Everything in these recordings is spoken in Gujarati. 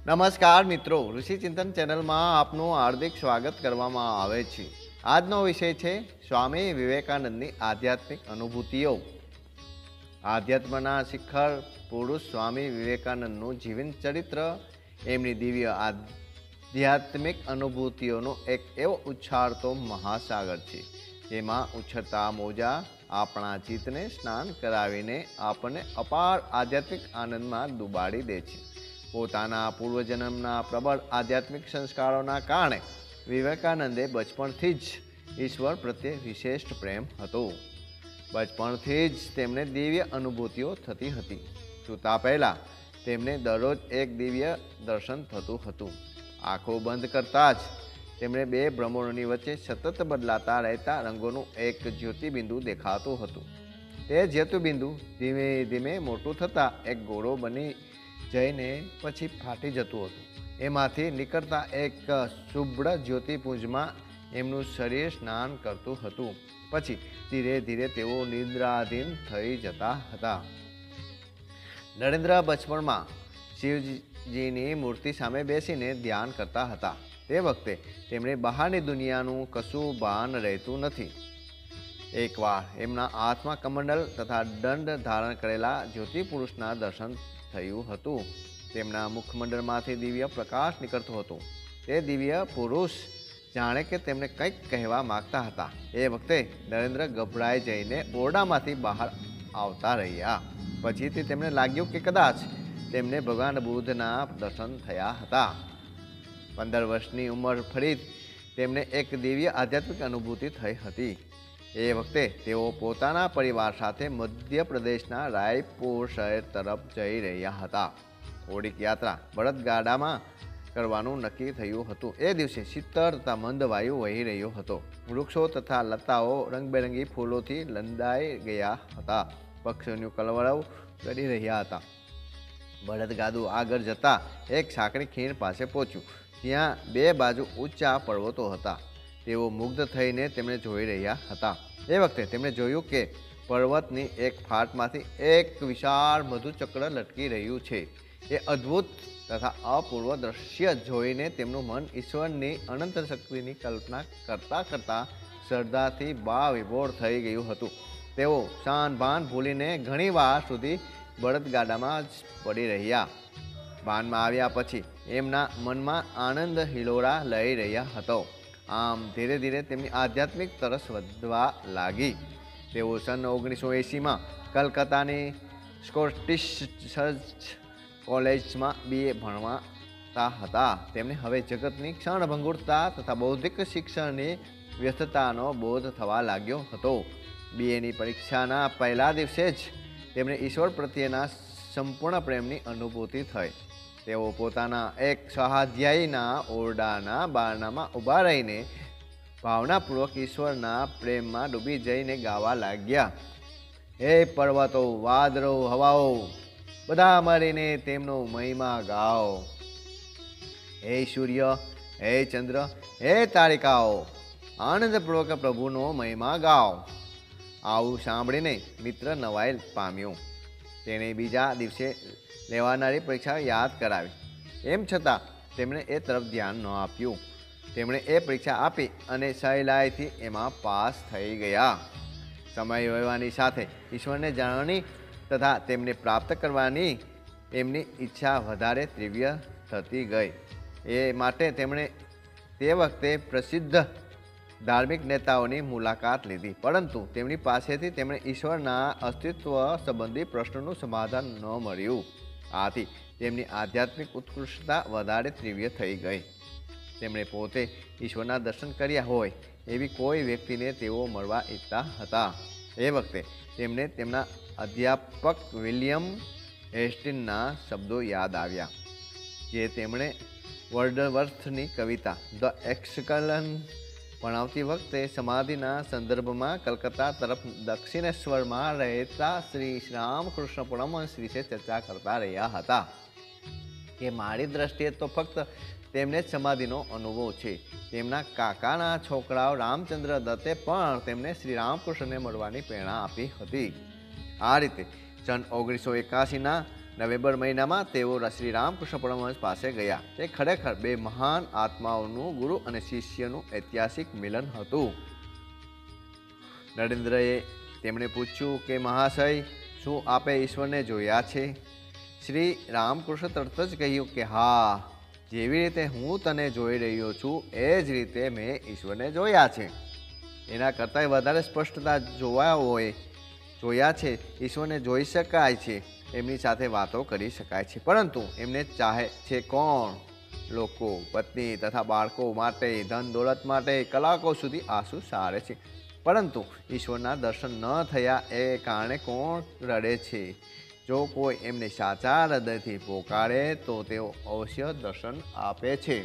નમસ્કાર મિત્રો, ઋષિ ચિંતન ચેનલમાં આપનું હાર્દિક સ્વાગત કરવામાં આવે છે। આજનો વિષય છે સ્વામી વિવેકાનંદની આધ્યાત્મિક અનુભૂતિઓ। આધ્યાત્મના શિખર પુરુષ સ્વામી વિવેકાનંદનું જીવન ચરિત્ર એમની દિવ્ય આધ્યાત્મિક અનુભૂતિઓનો એક એવો ઉછાળતો મહાસાગર છે જેમાં ઉછળતા મોજા આપણા ચિત્તને સ્નાન કરાવીને આપણને અપાર આધ્યાત્મિક આનંદમાં ડૂબાડી દે છે। પોતાના પૂર્વજન્મના પ્રબળ આધ્યાત્મિક સંસ્કારોના કારણે વિવેકાનંદે બચપણથી જ ઈશ્વર પ્રત્યે વિશેષ પ્રેમ હતો। બચપણથી જ તેમને દિવ્ય અનુભૂતિઓ થતી હતી। સૂતા પહેલાં તેમને દરરોજ એક દિવ્ય દર્શન થતું હતું। આંખો બંધ કરતાં જ તેમને બે ભ્રમરોની વચ્ચે સતત બદલાતા રહેતા રંગોનું એક જ્યોતિબિંદુ દેખાતું હતું। તે જ્યોતિબિંદુ ધીમે ધીમે મોટું થતાં એક ગોળો બની જઈને પછી ફાટી જતું હતું। એમાંથી નીકળતા એક શુભ્ર જ્યોતિપુંજમાં એમનું શરીર સ્નાન કરતું હતું। પછી ધીરે ધીરે તેઓ નિદ્રાધીન થઈ જતા હતા। નરેન્દ્ર બચપણમાં શિવજીની મૂર્તિ સામે બેસીને ધ્યાન કરતા હતા। તે વખતે તેમને બહારની દુનિયાનું કશું ભાન રહેતું નથી। એકવાર એમના હાથમાં કમંડલ તથા દંડ ધારણ કરેલા જ્યોતિપુરુષના દર્શન થયું હતું। તેમના મુખમંડળમાંથી દિવ્ય પ્રકાશ નીકળતો હતો। તે દિવ્ય પુરુષ જાણે કે તેમને કંઈક કહેવા માગતા હતા। એ વખતે નરેન્દ્ર ગભરાઈ જઈને ઓરડામાંથી બહાર આવતા રહ્યા। પછીથી તેમને લાગ્યું કે કદાચ તેમને ભગવાન બુદ્ધના દર્શન થયા હતા। 15 વર્ષની ઉંમર ફરી તેમને એક દિવ્ય આધ્યાત્મિક અનુભૂતિ થઈ હતી। એ વખતે તેઓ પોતાના પરિવાર સાથે મધ્યપ્રદેશના રાયપુર શહેર તરફ જઈ રહ્યા હતા। થોડીક યાત્રા બળદગાડામાં કરવાનું નક્કી થયું હતું। એ દિવસે શીતળ તથા મંદ વાયુ વહી રહ્યો હતો। વૃક્ષો તથા લતાઓ રંગબેરંગી ફૂલોથી લંદાઈ ગયા હતા। પક્ષીઓનું કલરવ કરી રહ્યા હતા। બળદગાડું આગળ જતાં એક સાંકડી ખીણ પાસે પહોંચ્યું। ત્યાં બે બાજુ ઊંચા પર્વતો હતા। તેઓ મુગ્ધ થઈને તેમને જોઈ રહ્યા હતા। એ વખતે તેમણે જોયું કે પર્વતની એક ફાટમાંથી એક વિશાળ મધુચક્ર લટકી રહ્યું છે। એ અદ્ભુત તથા અપૂર્વ દ્રશ્ય જોઈને તેમનું મન ઈશ્વરની અનંત શક્તિની કલ્પના કરતાં કરતાં શ્રદ્ધાથી ભાવવિભોર થઈ ગયું હતું। તેઓ શાનભાન ભૂલીને ઘણીવાર સુધી બળદગાડામાં જ પડી રહ્યા। ભાનમાં આવ્યા પછી એમના મનમાં આનંદ હિલોળા લઈ રહ્યા હતો। આમ ધીરે ધીરે તેમની આધ્યાત્મિક તરસ વધવા લાગી। તેઓ સન 1980માં કલકત્તાની સ્કોટિશ ચર્ચ કોલેજમાં BA ભણતા હતા। તેમને હવે જગતની ક્ષણભંગુરતા તથા બૌદ્ધિક શિક્ષણની વ્યસ્તતાનો બોધ થવા લાગ્યો હતો। BAની પરીક્ષાના પહેલા દિવસે જ તેમને ઈશ્વર પ્રત્યેના સંપૂર્ણ પ્રેમની અનુભૂતિ થઈ। તેઓ પોતાના એક સ્વાધ્યાયના ઓરડાના બારણામાં ઊભા રહીને ભાવનાપૂર્વક ઈશ્વરના પ્રેમમાં ડૂબી જઈને ગાવા લાગ્યા। હે પર્વતો, વાદળો, હવાઓ, બધા મળીને તેમનો મહિમા ગાઓ। હે સૂર્ય, હે ચંદ્ર, હે તારિકાઓ, આનંદપૂર્વક પ્રભુનો મહિમા ગાઓ। આવું સાંભળીને મિત્ર નવાઈ પામ્યો। તેણે બીજા દિવસે લેવાનારી પરીક્ષા યાદ કરાવી। એમ છતાં તેમણે એ તરફ ધ્યાન ન આપ્યું। તેમણે એ પરીક્ષા આપી અને સહેલાઈથી એમાં પાસ થઈ ગયા। સમય વહેવાની સાથે ઈશ્વરને જાણવાની તથા તેમને પ્રાપ્ત કરવાની એમની ઈચ્છા વધારે તીવ્ર થતી ગઈ। એ માટે તેમણે તે વખતે પ્રસિદ્ધ ધાર્મિક નેતાઓની મુલાકાત લીધી, પરંતુ તેમની પાસેથી તેમણે ઈશ્વરના અસ્તિત્વ સંબંધી પ્રશ્નોનું સમાધાન ન મળ્યું। આથી તેમની આધ્યાત્મિક ઉત્કૃષ્ટતા વધારે તીવ્ર થઈ ગઈ। તેમણે પોતે ઈશ્વરના દર્શન કર્યા હોય એવી કોઈ વ્યક્તિને તેઓ મળવા ઈચ્છતા હતા। એ વખતે તેમને તેમના અધ્યાપક વિલિયમ હેસ્ટિંગના શબ્દો યાદ આવ્યા, જે તેમણે વર્ડવર્થની કવિતા ધ એસ્કેલન ભણાવતી વખતે સમાધિના સંદર્ભમાં કલકત્તા તરફ દક્ષિણેશ્વરમાં રહેતા શ્રી રામકૃષ્ણ પરમહંસ વિશે ચર્ચા કરતા રહ્યા હતા કે મારી દ્રષ્ટિએ તો ફક્ત તેમને જ સમાધિનો અનુભવ છે। તેમના કાકાના છોકરાઓ રામચંદ્ર દત્તે પણ તેમને શ્રી રામકૃષ્ણને મળવાની પ્રેરણા આપી હતી। આ રીતે સન 1981ના નવેમ્બર મહિનામાં તેઓ શ્રી રામકૃષ્ણ પરમહંસ પાસે ગયા. તે ખરેખર બે મહાન આત્માઓનું ગુરુ અને શિષ્યનું ઐતિહાસિક મિલન હતું. નરેન્દ્રએ તેમણે પૂછ્યું કે મહાશય, શું આપે ઈશ્વરને જોયા છે? શ્રી રામકૃષ્ણ તરત જ કહ્યું કે હા, જેવી રીતે હું તને જોઈ રહ્યો છું એ જ રીતે મેં ઈશ્વરને જોયા છે. એના કરતાં વધારે સ્પષ્ટતા જોયા છે. ઈશ્વરને જોઈ શકાય છે, એમની સાથે વાતો કરી શકાય છે, પરંતુ એમને ચાહે છે કોણ? લોકો પત્ની તથા બાળકો માટે, ધન દોલત માટે કલાકો સુધી આંસુ સારે છે, પરંતુ ઈશ્વરના દર્શન ન થયા એ કારણે કોણ રડે છે? જો કોઈ એમને સાચા હૃદયથી પોકારે તો તેઓ અવશ્ય દર્શન આપે છે.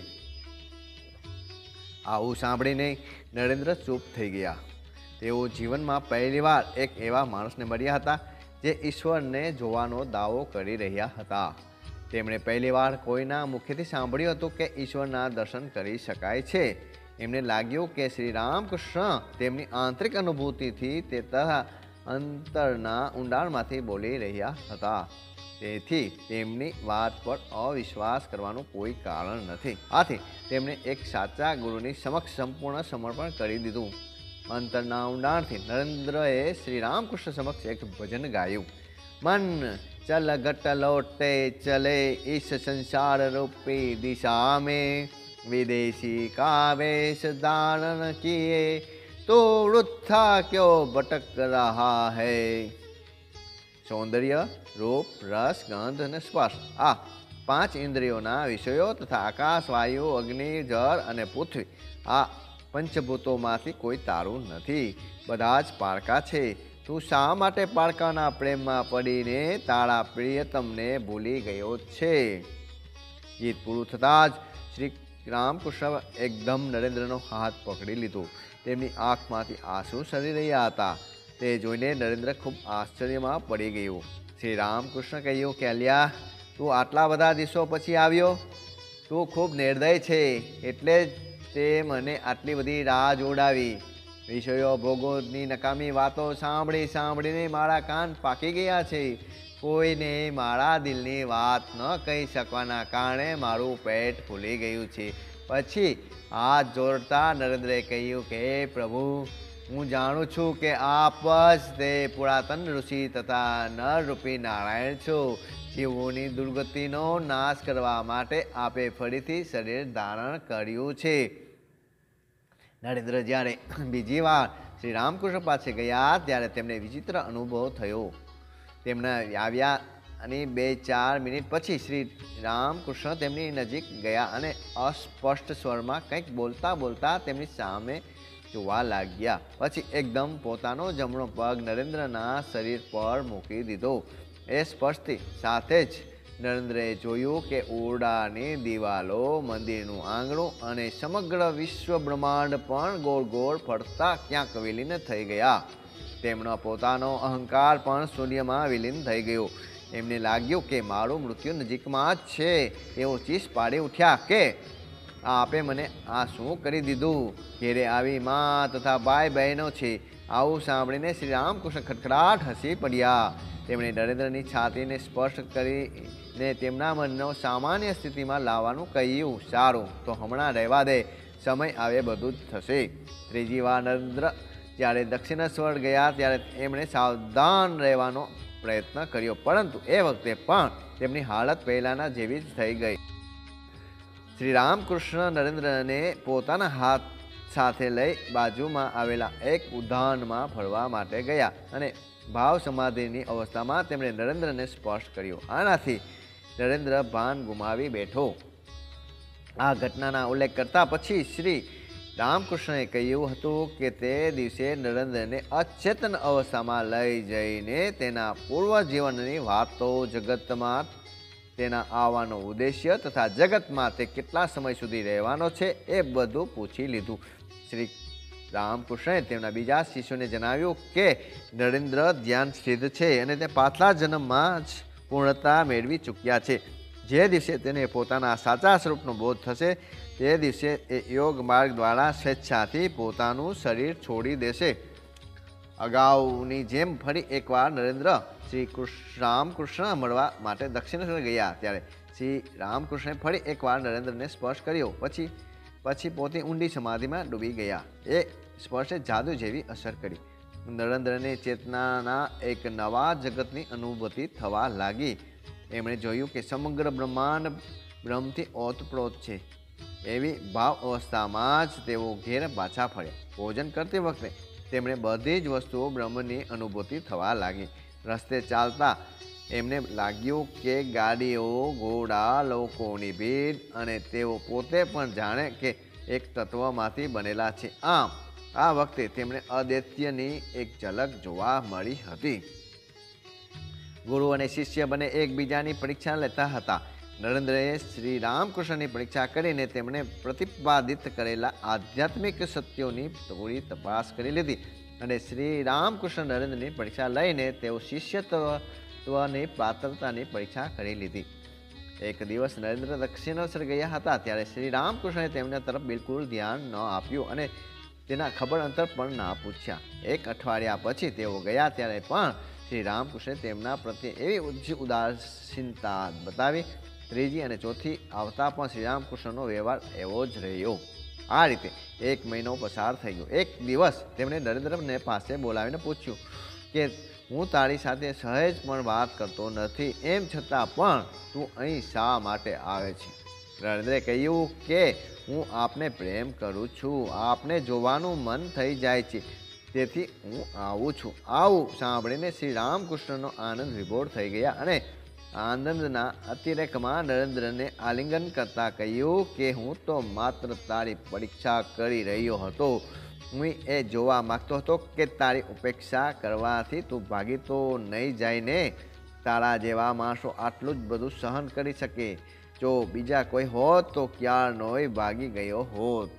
આવું સાંભળીને નરેન્દ્ર ચૂપ થઈ ગયા. તેઓ જીવનમાં પહેલીવાર એક એવા માણસને મળ્યા હતા જે ઈશ્વરને જોવાનો દાવો કરી રહ્યા હતા. તેમણે પહેલીવાર કોઈના મુખેથી સાંભળ્યું હતું કે ઈશ્વરના દર્શન કરી શકાય છે. એમને લાગ્યું કે શ્રી રામકૃષ્ણ તેમની આંતરિક અનુભૂતિથી તથા અંતરના ઊંડાણમાંથી બોલી રહ્યા હતા. તેથી તેમની વાત પર અવિશ્વાસ કરવાનું કોઈ કારણ નથી. આથી તેમણે એક સાચા ગુરુની સમક્ષ સંપૂર્ણ સમર્પણ કરી દીધું. અંતરના ઊંડાણથી નરેન્દ્રએ શ્રી રામકૃષ્ણ સમક્ષ એક ભજન ગાયું. મન ચલ ઘટ લौटे चले इस संसार रूपी दिशा में, विदेशी का वेश धारण किए तो वृथा क्यों भटक रहा है. સૌંદર્ય, રૂપ, રસ, ગંધ અને સ્પર્શ, આ 5 ઇન્દ્રિયોના વિષયો તથા આકાશ, વાયુ, અગ્નિ, જળ અને પૃથ્વી, આ પંચભૂતોમાંથી કોઈ તારું નથી. બધા જ પારકા છે. તું શા માટે પારકાના પ્રેમમાં પડીને તારા પ્રિયતમને ભૂલી ગયો છે? ગીત પૂરું થતાં જ શ્રી રામકૃષ્ણ એકદમ નરેન્દ્રનો હાથ પકડી લીધો. તેમની આંખમાંથી આંસુ સરી રહ્યા હતા. તે જોઈને નરેન્દ્ર ખૂબ આશ્ચર્યમાં પડી ગયો. શ્રી રામકૃષ્ણ કહ્યું કે અલ્યા, તું આટલા બધા દિવસો પછી આવ્યો? તું ખૂબ નિર્દય છે, એટલે જ તે મને આટલી બધી રાહ જોડાવી. વિષયો ભોગોની નકામી વાતો સાંભળીને મારા કાન પાકી ગયા છે. કોઈને મારા દિલની વાત ન કહી શકવાના કારણે મારું પેટ ફૂલી ગયું છે. પછી હાથ જોડતા નરેન્દ્રએ કહ્યું કે પ્રભુ, હું જાણું છું કે આપ જ તે પુરાતન ઋષિ તથા નરરૂપી નારાયણ છો. જીવોની દુર્ગતિનો નાશ કરવા માટે આપે ફરીથી શરીર ધારણ કર્યું છે. નરેન્દ્ર જ્યારે બીજી વાર શ્રી રામકૃષ્ણ પાસે ગયા ત્યારે તેમને વિચિત્ર અનુભવ થયો. તેમના આવ્યા અને 2-4 મિનિટ પછી શ્રી રામકૃષ્ણ તેમની નજીક ગયા અને અસ્પષ્ટ સ્વરમાં કંઈક બોલતા તેમની સામે જોવા લાગ્યા. પછી એકદમ પોતાનો જમણો પગ નરેન્દ્રના શરીર પર મૂકી દીધો. એ સ્પર્શથી સાથે જ નરેન્દ્રએ જોયું કે ઓરડાની દિવાલો, મંદિરનું આંગણું અને સમગ્ર વિશ્વ બ્રહ્માંડ પણ ગોળ ગોળ ફરતા ક્યાંક વિલીન થઈ ગયા. તેમનો પોતાનો અહંકાર પણ શૂન્યમાં વિલીન થઈ ગયો. એમને લાગ્યું કે મારું મૃત્યુ નજીકમાં જ છે. તેઓ ચીસ પાડી ઉઠ્યા કે આપે મને આ શું કરી દીધું? ઘેરે આવી મા તથા ભાઈ બહેનો છે. આવું સાંભળીને શ્રી રામકૃષ્ણ ખડખડાટ હસી પડ્યા. તેમણે નરેન્દ્રની છાતીને સ્પર્શ કરીને તેમના મનનો સામાન્ય સ્થિતિમાં લાવવાનું કહ્યું. સારું, તો હમણાં રહેવા દે, સમય આવે બધું જ થશે. ત્રીજી વાર નરેન્દ્ર જ્યારે દક્ષિણેશ્વર ગયા ત્યારે એમણે સાવધાન રહેવાનો પ્રયત્ન કર્યો, પરંતુ એ વખતે પણ તેમની હાલત પહેલાંના જેવી જ થઈ ગઈ. શ્રી રામકૃષ્ણ નરેન્દ્રને પોતાના હાથ સાથે લઈ બાજુમાં આવેલા એક ઉદ્યાનમાં ફરવા માટે ગયા અને ભાવ સમાધિની અવસ્થામાં તેમણે નરેન્દ્રને સ્પર્શ કર્યો. આનાથી નરેન્દ્ર ભાન ગુમાવી બેઠો. આ ઘટનાના ઉલ્લેખ કરતા પછી શ્રી રામકૃષ્ણએ કહ્યું હતું કે તે દિવસે નરેન્દ્રને અચેતન અવસ્થામાં લઈ જઈને તેના પૂર્વ જીવનની વાતો, જગતમાં તેના આવવાનો ઉદ્દેશ્ય તથા જગતમાં તે કેટલા સમય સુધી રહેવાનો છે એ બધું પૂછી લીધું. શ્રી રામકૃષ્ણએ તેમના બીજા શિષ્યોને જણાવ્યું કે નરેન્દ્ર ધ્યાન સ્થિત છે અને તે પાછલા જન્મમાં જ પૂર્ણતા મેળવી ચૂક્યા છે. જે દિવસે તેને પોતાના સાચા સ્વરૂપનો બોધ થશે તે દિવસે એ યોગ માર્ગ દ્વારા સ્વેચ્છાથી પોતાનું શરીર છોડી દેશે. અગાઉની જેમ ફરી એકવાર નરેન્દ્ર શ્રી રામકૃષ્ણ મળવા માટે દક્ષિણેશ્વર ગયા ત્યારે શ્રી રામકૃષ્ણે ફરી એકવાર નરેન્દ્રને સ્પર્શ કર્યો. પછી પોતે ઊંડી સમાધિમાં ડૂબી ગયા. એ સ્પર્શે જાદુ જેવી અસર કરી. નરેન્દ્રને ચેતનાના એક નવા જગતની અનુભૂતિ થવા લાગી. એમણે જોયું કે સમગ્ર બ્રહ્માંડ બ્રહ્મથી ઓતપ્રોત છે. એવી ભાવ અવસ્થામાં જ તેઓ ઘેર પાછા ફર્યા. ભોજન કરતી વખતે તેમણે બધી જ વસ્તુઓ બ્રહ્મની અનુભૂતિ થવા લાગી. રસ્તે ચાલતા એમને લાગ્યું કે ગાડીઓ, ઘોડા, લોકોની ભીડ અને તેઓ પોતે પણ જાણે કે એક તત્વમાંથી બનેલા છે. આમ આ વખતે તેમણે અદૈત્યની એક ઝલક જોવા મળી હતી. ગુરુ અને શિષ્ય બંને એકબીજાની પરીક્ષા લેતા હતા. નરેન્દ્રએ શ્રી રામકૃષ્ણની પરીક્ષા કરીને તેમણે પ્રતિપાદિત કરેલા આધ્યાત્મિક સત્યોની થોડી તપાસ કરી લીધી અને શ્રી રામકૃષ્ણ નરેન્દ્રની પરીક્ષા લઈને તેઓ શિષ્યત્વની પાત્રતાની પરીક્ષા કરી લીધી. એક દિવસ નરેન્દ્ર દક્ષિણેશ્વર ગયા હતા ત્યારે શ્રી રામકૃષ્ણએ તેમના તરફ બિલકુલ ધ્યાન ન આપ્યું અને તેના ખબર અંતર પણ ના પૂછ્યા. એક અઠવાડિયા પછી તેઓ ગયા ત્યારે પણ શ્રી રામકૃષ્ણે તેમના પ્રત્યે એવી ઉદાસીનતા બતાવી. ત્રીજી અને ચોથી આવતા પણ શ્રીરામકૃષ્ણનો વ્યવહાર એવો જ રહ્યો. આ રીતે 1 મહિનો પસાર થઈ ગયો. એક દિવસ તેમણે નરેન્દ્રને પાસે બોલાવીને પૂછ્યું કે હું તારી સાથે સહેજ પણ વાત કરતો નથી, એમ છતાં પણ તું અહીં શા માટે આવે છે? નરેન્દ્રે કહ્યું કે હું આપને પ્રેમ કરું છું, આપને જોવાનું મન થઈ જાય છે, તેથી હું આવું છું. આવું સાંભળીને શ્રી રામકૃષ્ણનો આનંદ વિભોર થઈ ગયા અને આનંદના અતિરેકમાં નરેન્દ્રને આલિંગન કરતા કહ્યું કે હું તો માત્ર તારી પરીક્ષા કરી રહ્યો હતો. હું એ જોવા માગતો હતો કે તારી ઉપેક્ષા કરવાથી તું ભાગી તો નહીં જાય ને? તારા જેવા માણસો આટલું જ બધું સહન કરી શકે. જો બીજા કોઈ હોત તો ક્યારનોય ભાગી ગયો હોત.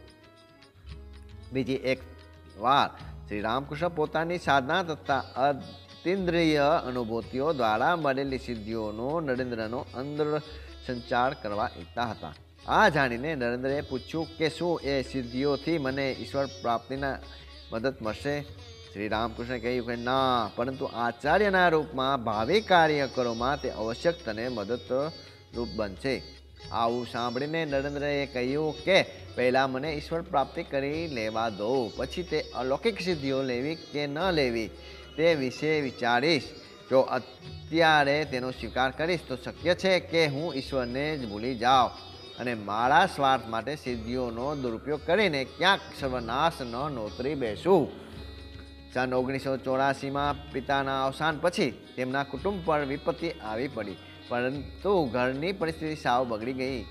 બીજી એક વાર શ્રી રામકૃષ્ણ પોતાની સાધના તથા અતિન્દ્રિય અનુભૂતિઓ દ્વારા મળેલી સિદ્ધિઓનો નરેન્દ્રનો અંદર સંચાર કરવા ઈચ્છતા હતા. આ જાણીને નરેન્દ્રએ પૂછ્યું કે શું એ સિદ્ધિઓથી મને ઈશ્વર પ્રાપ્તિના મદદ મળશે? શ્રી રામકૃષ્ણે કહ્યું કે ના, પરંતુ આચાર્યના રૂપમાં ભાવિ કાર્યકરોમાં તે અવશ્ય તને મદદરૂપ બનશે. આવું સાંભળીને નરેન્દ્રએ કહ્યું કે પહેલાં મને ઈશ્વર પ્રાપ્તિ કરી લેવા દો, પછી તે અલૌકિક સિદ્ધિઓ લેવી કે ન લેવી તે વિશે વિચારીશ. જો અત્યારે તેનો સ્વીકાર કરીશ તો શક્ય છે કે હું ઈશ્વરને જ ભૂલી જાઉં અને મારા સ્વાર્થ માટે સિદ્ધિઓનો દુરુપયોગ કરીને ક્યાંક સર્વનાશ ન નોતરી બેસું. સન 1984માં પિતાના અવસાન પછી તેમના કુટુંબ પર વિપત્તિ આવી પડી, પરંતુ ઘરની પરિસ્થિતિ સાવ બગડી ગઈ.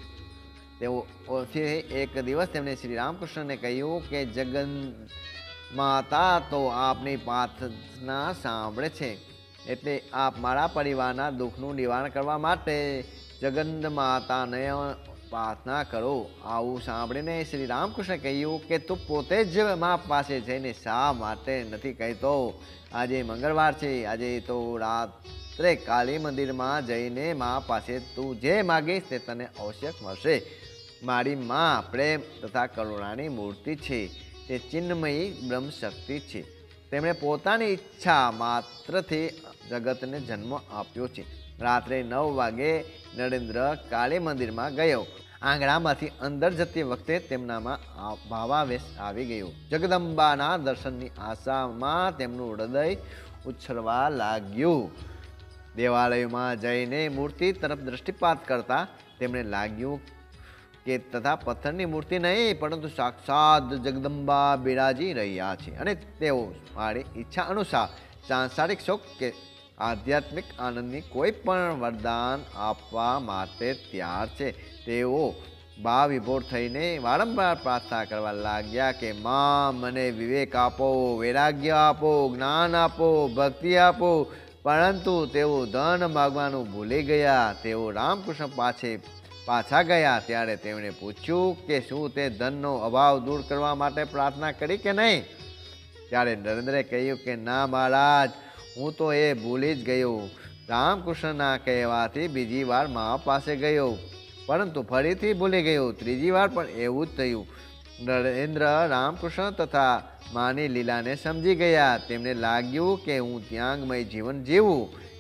તેઓથી એક દિવસ તેમણે શ્રી રામકૃષ્ણને કહ્યું કે જગન માતા તો આપની પ્રાર્થના સાંભળે છે, એટલે આપ મારા પરિવારના દુઃખનું નિવારણ કરવા માટે જગન્ન માતાને પ્રાર્થના કરો. આવું સાંભળીને શ્રી રામકૃષ્ણે કહ્યું કે તું પોતે જ મા પાસે જઈને શા માટે નથી કહેતો? આજે મંગળવાર છે, આજે તો રાત્રે કાલી મંદિરમાં જઈને મા પાસે તું જે માગીશ તે તને અવશ્ય મળશે. મારી મા પ્રેમ તથા કરુણાની મૂર્તિ છે, તે ચિન્મયી બ્રહ્મશક્તિ છે. તેમણે પોતાની ઈચ્છા માત્રથી જગતને જન્મ આપ્યો છે. રાત્રે 9 વાગે નરેન્દ્ર કાળી મંદિરમાં ગયો. આંગણામાંથી અંદર જતી વખતે તેમનામાં ભાવાવેશ આવી ગયો. જગદંબાના દર્શનની આશામાં તેમનું હૃદય ઉછળવા લાગ્યું. દેવાલયમાં જઈને મૂર્તિ તરફ દૃષ્ટિપાત કરતા તેમણે લાગ્યું કે તથા પથ્થરની મૂર્તિ નહીં પરંતુ સાક્ષાત જગદંબા બિરાજી રહ્યા છે અને તેઓ મારી ઈચ્છા અનુસાર સાંસારિક સુખ કે આધ્યાત્મિક આનંદની કોઈ પણ વરદાન આપવા માટે તૈયાર છે. તેઓ ભાવ વિભોર થઈને વારંવાર પ્રાર્થના કરવા લાગ્યા કે મા મને વિવેક આપો, વૈરાગ્ય આપો, જ્ઞાન આપો, ભક્તિ આપો. પરંતુ તેઓ ધન માગવાનું ભૂલી ગયા. તેઓ રામકૃષ્ણ પાછા ગયા ત્યારે તેમણે પૂછ્યું કે શું તે ધનનો અભાવ દૂર કરવા માટે પ્રાર્થના કરી કે નહીં? ત્યારે નરેન્દ્રે કહ્યું કે ના મહારાજ, હું તો એ ભૂલી જ ગયો. રામકૃષ્ણના કહેવાથી બીજી વાર મા પાસે ગયો, પરંતુ ફરીથી ભૂલી ગયો. ત્રીજી વાર પણ એવું જ થયું. નરેન્દ્ર રામકૃષ્ણ તથા માની લીલાને સમજી ગયા. તેમને લાગ્યું કે હું ત્યાગમય જીવન જીવું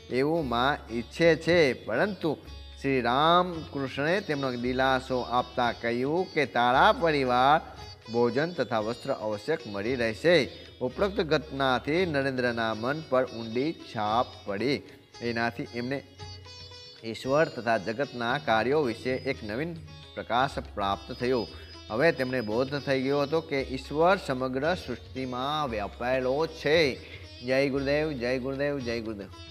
એવું માં ઈચ્છે છે, પરંતુ શ્રી રામકૃષ્ણે તેમનો દિલાસો આપતા કહ્યું કે તારા પરિવાર ભોજન તથા વસ્ત્ર આવશ્યક મળી રહેશે. ઉપરોક્ત ઘટનાથી નરેન્દ્રના મન પર ઊંડી છાપ પડી. એનાથી એમને ઈશ્વર તથા જગતના કાર્યો વિશે એક નવીન પ્રકાશ પ્રાપ્ત થયો. હવે તેમને બોધ થઈ ગયો હતો કે ઈશ્વર સમગ્ર સૃષ્ટિમાં વ્યાપાયેલો છે. જય ગુરુદેવ, જય ગુરુદેવ, જય ગુરુદેવ.